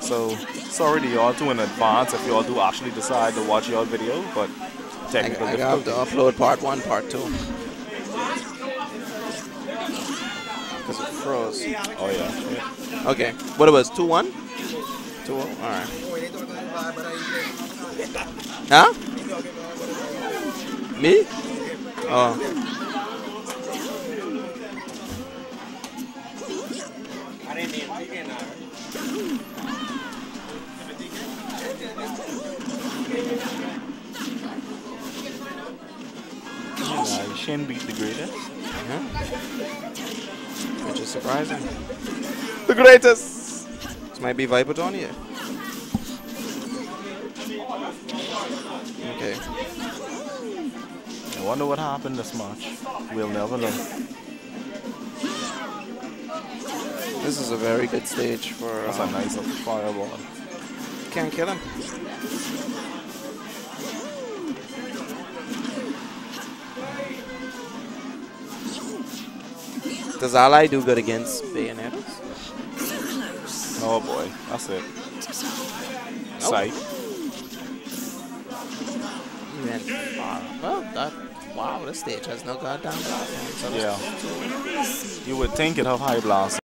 So sorry to y'all two in advance if y'all do actually decide to watch y'all video, but technical I have to difficulties. upload part 1, part 2. Because it froze. Oh yeah. Okay. What it was? 2-1? 2-0? Alright. Huh? Me? Oh. Nah, Shin beat the greatest. Yeah. Which is surprising. The greatest! This might be Vipertonia. Okay. I wonder what happened this match. We'll never know. This is a very good stage for... That's a nice fireball. Can't kill him. Does Ally do good against Bayonettes? Oh boy, that's it. Nope. Sight. He went far. Well, that... Wow, this stage has no goddamn blast. So Yeah. You would think it'd have high blast.